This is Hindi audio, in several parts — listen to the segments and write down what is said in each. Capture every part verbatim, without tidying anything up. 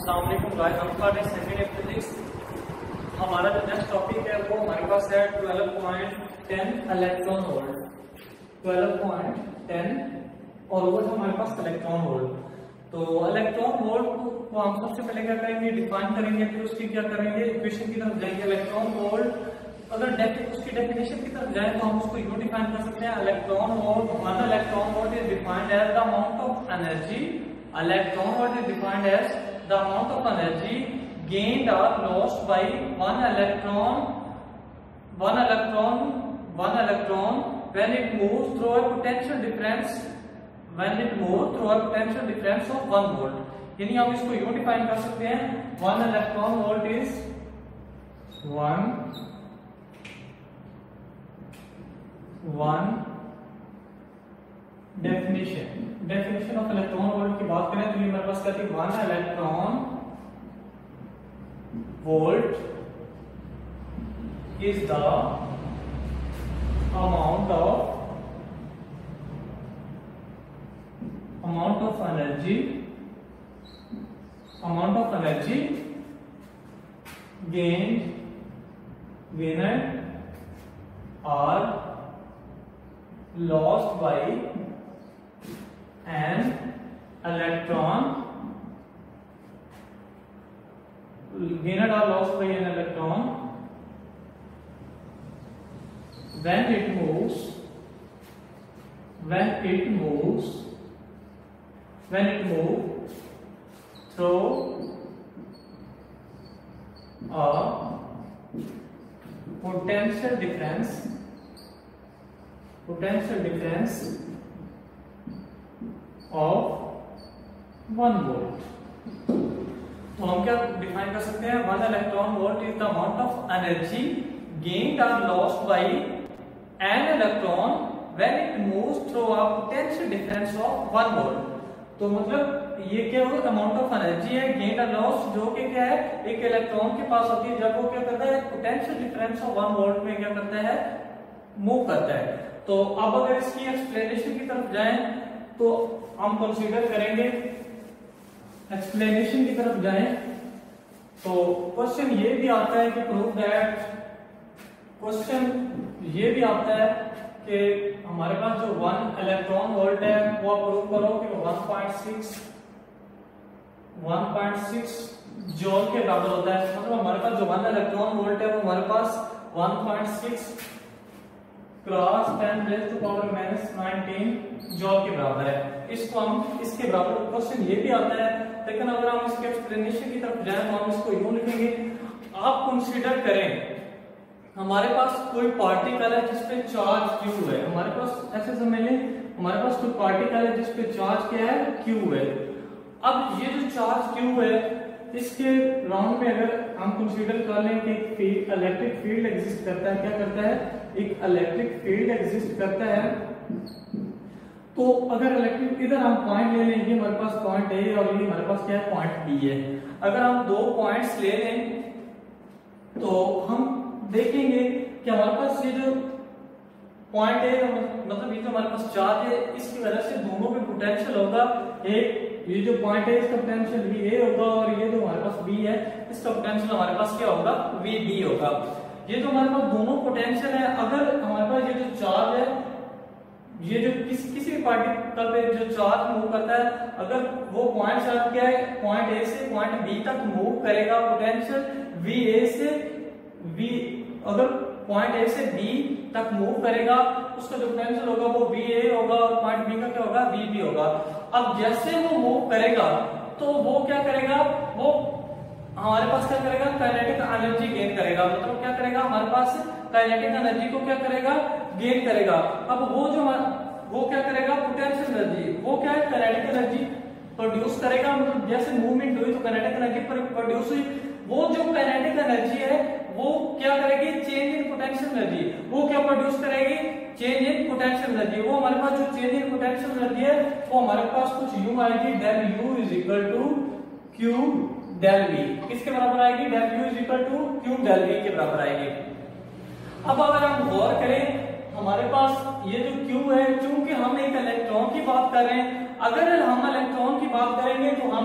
अस्सलाम वालेकुम गाइस, हम पढ़ रहे सेकंड ईयर फिजिक्स। हमारा जो नेक्स्ट टॉपिक है वो हमारे पास है twelve point ten electron volt. Twelve point ten और वो हमारे पास इलेक्ट्रॉन वोल्ट। तो इलेक्ट्रॉन वोल्ट को हम सबसे पहले क्या करेंगे, डिफाइन करेंगे, फिर उसकी क्या करेंगे, इक्वेशन की तरफ जाएंगे। इलेक्ट्रॉन वोल्ट अगर उसकी डेफिनेशन की तरफ जाए तो हम उसको यूं डिफाइन कर सकते हैं, electron volt one electron volt is defined as the amount of energy electron volt is defined as the amount of energy gained or lost by one electron one electron one electron when it moves through a potential difference when it moves through a potential difference of one volt। यानी हम इसको यूं डिफाइन कर सकते हैं, one electron volt is one one definition definition of electron volt की बात करें तो ये हमारे पास कहती है one electron volt is the amount of amount of energy amount of energy gained gained or lost by an electron gained or lost by an electron when it moves when it moves when it moves through a potential difference potential difference of one volt. तो हम क्या डिफाइन कर सकते हैं, one electron volt is the amount of energy gained और lost by an electron when it moves through a potential difference of one volt. तो मतलब ये क्या हो, अमाउंट ऑफ एनर्जी है गेन्ड और लॉस, जो कि क्या है एक इलेक्ट्रॉन के पास होती है जब वो क्या करता है potential difference of one volt में क्या करता है, मूव करता है। तो अब अगर इसकी एक्सप्लेनेशन की तरफ जाएं तो हम कंसीडर करेंगे, एक्सप्लेनेशन की तरफ जाएं तो क्वेश्चन ये भी आता है कि प्रूव दैट क्वेश्चन ये भी आता है कि हमारे पास जो वन इलेक्ट्रॉन वोल्ट है वो प्रूव करो कि वन पॉइंट सिक्स जूल के बराबर होता है। मतलब हमारे पास जो वन इलेक्ट्रॉन वोल्ट है वो हमारे पास one point six cross ten raise to power minus nineteen joule के बराबर है। इसको हम इसके बराबर क्वेश्चन ये भी आता है, लेकिन अगर हम इसके एक्सप्लेनेशन की तरफ जाएं तो हम इसको यूं लिखेंगे, आप कंसीडर करें हमारे पास कोई पार्टिकल है जिसपे चार्ज क्यू है। हमारे पास ऐसे समझ लें, हमारे पास कोई पार्टिकल है जिसपे चार्ज क्या है, क्यू है। अब ये जो चार्ज क्यू है इसके राउंड में अगर हम कंसीडर कर लें कि एक इलेक्ट्रिक फील्ड एग्जिस्ट करता है, क्या करता है, एक इलेक्ट्रिक फील्ड एग्जिस्ट करता है। तो अगर इलेक्ट्रिक इधर हम पॉइंट ले लें, ये हमारे पास पॉइंट ए और ये हमारे पास क्या है, पॉइंट बी है। अगर हम दो पॉइंट्स ले लें तो हम देखेंगे कि हमारे पास ये जो पॉइंट है मतलब ये जो हमारे पास चार्ज है इसकी वजह से दोनों में पोटेंशियल होगा, एक ये जो पॉइंट है इसका पोटेंशियल वी ए होगा और ये जो हमारे पास बी है इसका पोटेंशियल हमारे पास क्या होगा, वी बी होगा। ये जो हमारे पास दोनों पोटेंशियल है, अगर हमारे पास ये जो चार्ज है, ये जो किसी किसी भी पार्टिकल पे जो चार्ज मूव करता है, अगर वो पॉइंट चार्ज क्या है, पॉइंट ए से पॉइंट बी तक मूव करेगा, पोटेंशियल वी ए से वी अगर पॉइंट ए से बी तक मूव करेगा, उसका जो पोटेंशियल होगा वो वी ए होगा और पॉइंट बी का क्या होगा, वी बी होगा। अब जैसे वो मूव करेगा तो वो क्या करेगा, वो हमारे पास क्या करेगा, काइनेटिक एनर्जी गेन करेगा। मतलब क्या करेगा, हमारे पास काइनेटिक एनर्जी को क्या करेगा, गेन करेगा। अब वो जो वो क्या करेगा, पोटेंशियल एनर्जी, वो क्या है, काइनेटिक एनर्जी प्रोड्यूस करेगा। मतलब जैसे मूवमेंट हुई तो काइनेटिक एनर्जी प्रोड्यूस हुई। वो जो काइनेटिक एनर्जी है वो क्या करेगी, चेंज इन पोटेंशियल एनर्जी, वो क्या प्रोड्यूस करेगी, चेंज इन पोटेंशियल एनर्जी। वो हमारे पास जो चेंज इन पोटेंशियल एनर्जी है वो हमारे पास कुछ यूं आएगी, del U is equal to Q del V. किसके बराबर आएगी, del U is equal to Q del V के बराबर आएगी। अब अगर हम गौर करें हमारे पास ये जो Q है, चूंकि हम एक इलेक्ट्रॉन की बात कर रहे हैं, अगर हम इलेक्ट्रॉन की बात करेंगे तो हम ये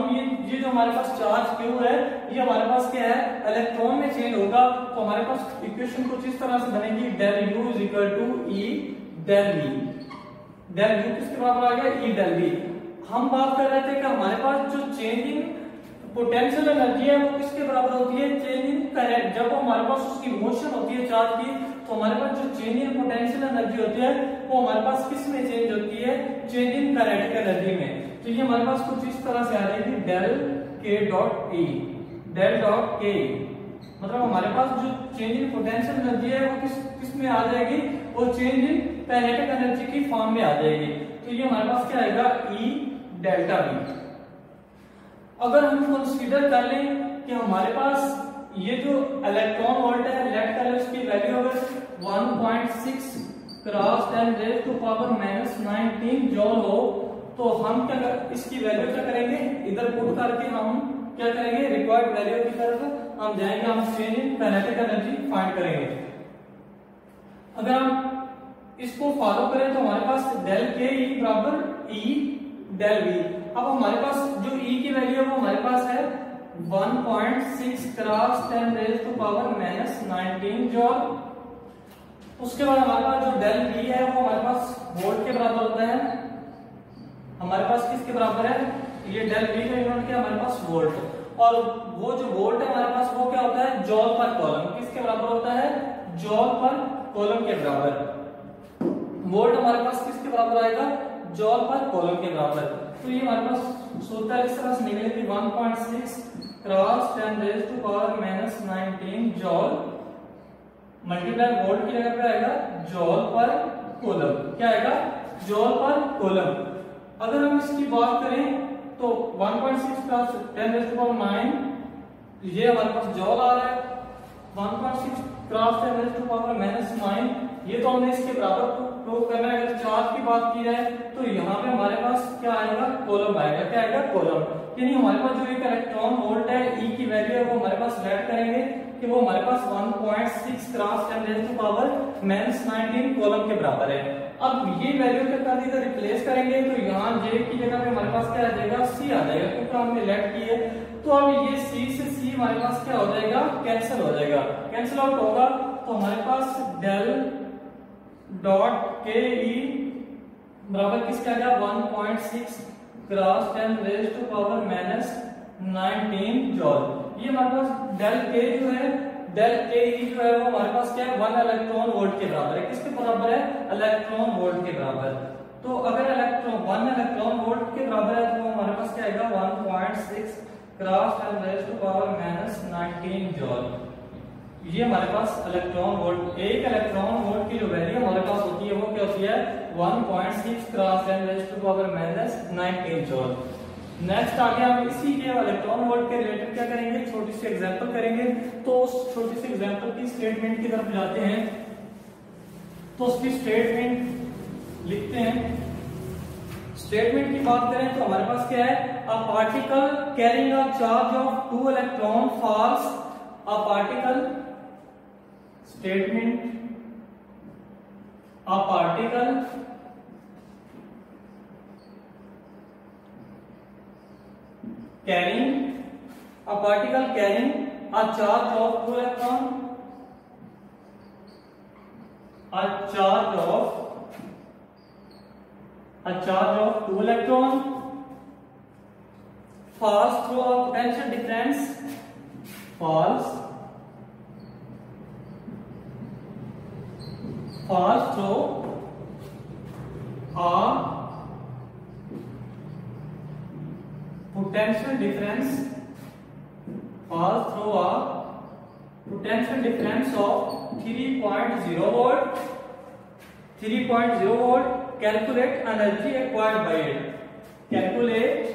ये जो हमारे पास चार्ज क्यू है ये हमारे पास क्या है, इलेक्ट्रॉन में चेंज होगा। तो हमारे पास इक्वेशन कुछ इस तरह से बनेगी, del U is equal to E del V. Del U किसके बराबर आ गया, ई डेल वी। हम बात कर रहे थे कि हमारे पास जो चेंजिंग पोटेंशियल एनर्जी है वो किसके बराबर होती है, चेंज इन करंट। जब हमारे पास उसकी मोशन होती है चार्ज की, तो हमारे पास जो चेंज इन पोटेंशियल एनर्जी होती है वो हमारे पास किस में चेंज होती है, चेंज इन काइनेटिक एनर्जी में। तो ये हमारे पास कुछ इस तरह से आ जाएगी, डेल के डॉट ई, डेल डॉट के। मतलब हमारे पास जो चेंज इन पोटेंशियल एनर्जी है वो किस किस में आ जाएगी, वो चेंज इन काइनेटिक एनर्जी की फॉर्म में आ जाएगी। तो ये हमारे पास क्या आएगा, ई डेल्टा वी। अगर हम कंसीडर कर लें कि हमारे पास ये जो इलेक्ट्रॉन वोल्ट है, लेट कर लें उसकी वैल्यू अगर one point six cross ten raise to power minus nineteen joule हो, तो हम क्या कर, इसकी वैल्यू क्या करेंगे, इधर पुट करके हम क्या करेंगे, रिक्वायर्ड वैल्यू की तरफ हम जाएंगे, हम change in kinetic energy find करेंगे। अगर हम इसको फॉलो करें तो हमारे पास डेल के ई बराबर ई डेल वी। अब हमारे पास जो E की वैल्यू है वो हमारे पास है one point six cross ten raise to power minus nineteen joule. उसके बाद हमारे पास जो डेल V है वो हमारे पास वोल्ट के बराबर होता है। हमारे पास किसके बराबर है, ये डेल V का यूनिट क्या हमारे पास वोल्ट। और वो जो वोल्ट है हमारे पास वो क्या होता है, जॉल पर कॉलम। किसके बराबर होता है, जॉल पर कॉलम के बराबर। वोल्ट हमारे पास किसके बराबर आएगा, जॉल पर कॉलम के बराबर। तो ये हमारे पास सूत्र इस तरह से निकलेगी, one point six cross ten raise to power minus nineteen joule multiply volt की जगह पे आएगा जॉल पर कूलम। क्या आएगा, जॉल पर कूलम। अगर हम इसकी बात करें तो one point six cross ten raise to power nine, ये हमारे पास जॉल आ रहा है। One point six cross ten raise to power minus nine, ये तो हमने इसके बराबर प्रूव करना है। अगर चार्ज की बात की जाए तो यहाँ पे हमारे पास क्या आएगा, कॉलम आएगा। क्या आएगा, कॉलम। यानी हमारे पास जो एक इलेक्ट्रॉन वोल्ट है, ई की वैल्यू है वो हमारे पास लेट करेंगे कि वो हमारे पास one point six cross ten raise to power minus nineteen coulomb के बराबर है। अब ये वैल्यू क्या कर दी, रिप्लेस करेंगे तो यहाँ जे की जगह पे हमारे पास क्या आ जाएगा, सी आ जाएगा, क्योंकि हमने लेट की है। तो अब ये सी से सी हमारे पास क्या हो जाएगा, कैंसिल हो जाएगा। कैंसिल आउट होगा तो हमारे पास डेल डॉट के ई बराबर किसका आ गया, one point six cross ten raise to power minus nineteen joule. ये हमारे पास डेल के जो है, डेल के ई जो है वो हमारे पास क्या है, वन इलेक्ट्रॉन वोल्ट के बराबर है। किसके बराबर है, इलेक्ट्रॉन वोल्ट के बराबर। तो अगर इलेक्ट्रॉन वन इलेक्ट्रॉन वोल्ट के बराबर है तो हमारे पास क्या आएगा, one point six cross ten raise to power minus nineteen joule. ये हमारे पास इलेक्ट्रॉन वोल्ट, एक इलेक्ट्रॉन वोल्ट की जो वैल्यू हमारे पास होती है वो क्या होती है, one point six cross ten raise to power minus nineteen joule. Next आगे हम इसी के इलेक्ट्रॉन वोल्ट के रिलेटेड क्या करेंगे, छोटी सी एग्जांपल करेंगे। तो उस छोटी सी एग्जांपल की स्टेटमेंट की तरफ जाते हैं। तो उसकी स्टेटमेंट लिखते हैं। स्टेटमेंट की बात करें तो हमारे पास क्या है, a particle carrying a charge of two electron falls, a particle statement, a particle carrying a particle carrying a charge of two electron, a charge of a charge of two electron falls through a potential difference, falls falls through a potential difference falls through a potential difference of three point zero volt, three point zero volt. Calculate energy acquired by it. Calculate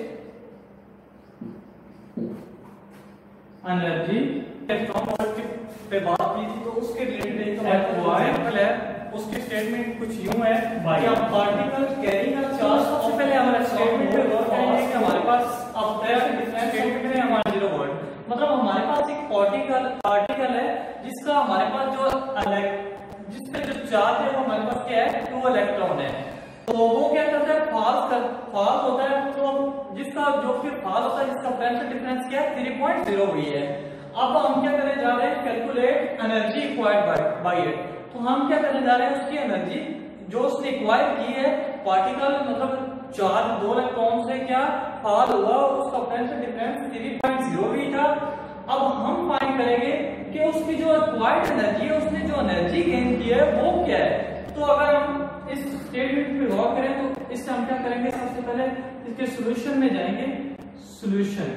energy. Electron volt पे बात की थी तो उसके रिलेटेड एक एग्जांपल है। उसकी स्टेटमेंट कुछ यूं है कि अब पार्टिकल कैरिंग अ चार्ज। सबसे पहले हमारा स्टेटमेंट पे गौर करेंगे कि हमारे पास अब डिफरेंस स्टेटमेंट में हमारा जीरो वोल्ट, मतलब हमारे पास एक पार्टिकल पार्टिकल है जिसका हमारे पास जो जिसका जो चार्ज है वो हमारे पास क्या है, टू इलेक्ट्रॉन है। तो वो क्या करता है, फॉल्स कर फॉल्स होता है, तो जिसका जो फिर फॉल्स होता है जिसका पोटेंशियल डिफरेंस क्या है, थ्री पॉइंट जीरो हुई है। अब हम क्या करने जा रहे हैं, calculate energy acquired by by it. तो हम क्या करने जा रहे हैं, उसकी एनर्जी जो उसने एक्वायर की है, पार्टिकल मतलब चार्ज दो इलेक्ट्रॉन से क्या फॉल हुआ, उसका potential difference three point zero भी था। अब हम फाइंड करेंगे कि उसकी जो एक्वायर्ड एनर्जी है, उसने जो एनर्जी गेन की है वो क्या है। तो अगर हम इस स्टेटमेंट पे गौर करें तो इससे हम क्या करेंगे, सबसे पहले इसके सॉल्यूशन में जाएंगे। सॉल्यूशन,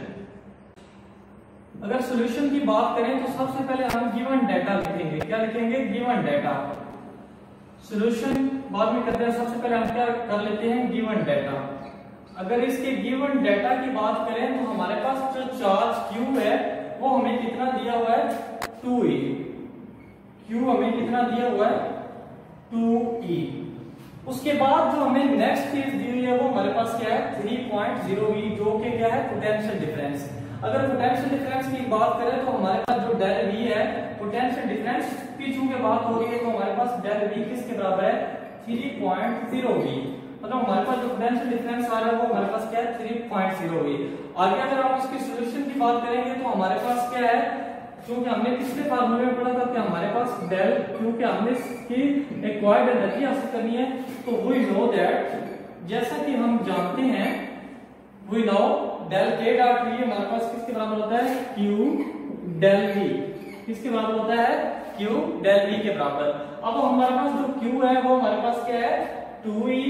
अगर सॉल्यूशन की बात करें तो सबसे पहले हम गिवन डाटा लिखेंगे। क्या लिखेंगे, गिवन डाटा। सॉल्यूशन बाद में करते हैं, सबसे पहले हम क्या कर लेते हैं, गिवन डाटा। अगर इसके गिवन डाटा की बात करें तो हमारे पास जो चार्ज Q है वो हमें कितना दिया हुआ है, टू ई। Q हमें कितना दिया हुआ है, टू ई। उसके बाद जो हमें नेक्स्ट चीज दी हुई है वो हमारे पास क्या है, थ्री पॉइंट जीरो ई, जो कि क्या है, पोटेंशियल डिफरेंस। अगर पोटेंशियल डिफरेंस की बात करें तो हमारे पास जो डेल V है, पोटेंशियल डिफरेंस की चूंकि बात हो रही है तो हमारे पास डेल V किसके बराबर है, थ्री पॉइंट जीरो V। मतलब हमारे पास जो पोटेंशियल डिफरेंस आ रहा है वो हमारे पास क्या है, थ्री पॉइंट जीरो V। आगे अगर हम इसकी सॉल्यूशन की बात करेंगे तो हमारे पास क्या है, क्योंकि हमने पिछले फार्मूले में पढ़ा था कि हमारे पास डेल, क्योंकि हमने इसकी एक्वायर्ड एनर्जी हासिल करनी है, तो वी नो दैट, जैसा कि हम जानते हैं, we know del K dot V हमारे पास किसके बराबर होता है, क्यू डेल वी। किसके बराबर होता है, क्यू डेल वी के बराबर। अब हमारे पास जो क्यू है वो हमारे पास क्या है, टू ई,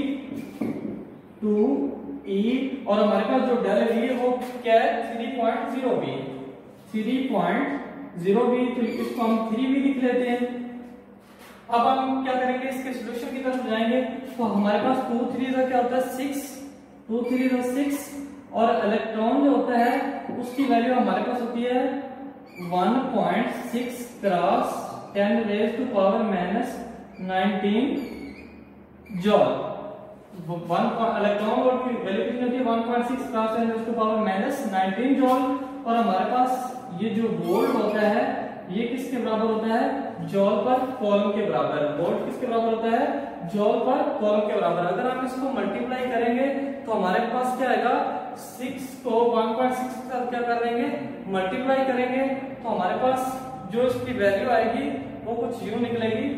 टू ई, और हमारे पास जो डेल वी है वो क्या है, three point zero V. Three point zero भी, तो इसको हम थ्री भी लिख लेते हैं। अब हम क्या करेंगे, इसके सॉल्यूशन की तरफ जाएंगे तो हमारे पास टू थ्री का क्या होता है, सिक्स, टू थ्री का सिक्स, और इलेक्ट्रॉन जो होता है उसकी वैल्यू हमारे पास होती है one point six cross ten raise to power minus nineteen joule. One electron volt की वैल्यू कितनी होती है, one point six cross ten raise to power minus nineteen joule. और हमारे पास ये जो वोल्ट होता है ये किसके बराबर होता है, जॉल पर कॉलम के बराबर। वोल्ट किसके बराबर होता है, जॉल पर कॉलम के बराबर। अगर हम इसको मल्टीप्लाई करेंगे तो हमारे पास क्या आएगा, सिक्स को वन पॉइंट सिक्स के साथ क्या कर देंगे, मल्टीप्लाई करेंगे, तो हमारे पास जो इसकी वैल्यू आएगी वो कुछ यूं निकलेगी,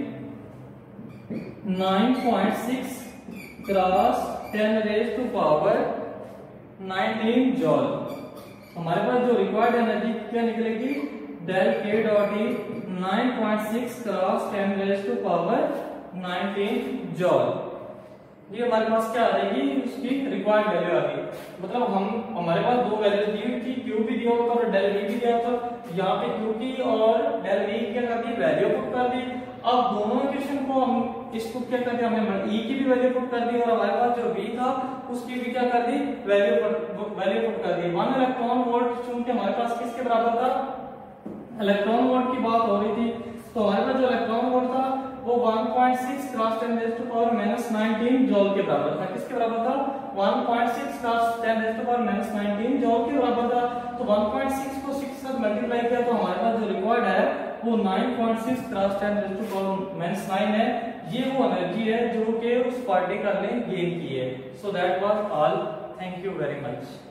nine point six cross ten raise to power nineteen joule. हमारे पास जो रिक्वायर्ड एनर्जी क्या निकलेगी, del K dot E nine point six cross ten raise to power nineteen joule. ये हमारे पास क्या आ जाएगी, उसकी रिक्वायर्ड वैल्यू आ गई। मतलब हम हमारे पास दो वैल्यू दी हुई थी, क्यू भी दिया होता और डेल वी भी दिया होता। यहाँ पे क्यू की और डेल वी क्या कर दी, वैल्यू पुट कर दी। अब दोनों इक्वेशन को हम इसको क्या कर दिया, हमने ई की भी वैल्यू पुट कर दी और हमारे पास जो वी था उसकी भी क्या कर दी, वैल्यू वैल्यू पुट कर दी। वन इलेक्ट्रॉन वोल्ट चूंकि हमारे पास किसके बराबर था, इलेक्ट्रॉन वोल्ट की बात हो रही थी, तो हमारे पास जो इलेक्ट्रॉन वोल्ट था वो one point six cross ten raise to power minus nineteen joule के बराबर था। किसके बराबर था, one point six cross ten raise to power minus nineteen joule के बराबर था। तो वन पॉइंट सिक्स को सिक्स के साथ मल्टीप्लाई किया तो हमारे पास जो रिक्वायर्ड है वो nine point six cross ten raise to power minus nine है। ये वो एनर्जी है जो कि उस पार्टिकल ने गेन की है। So that was all, thank you very much.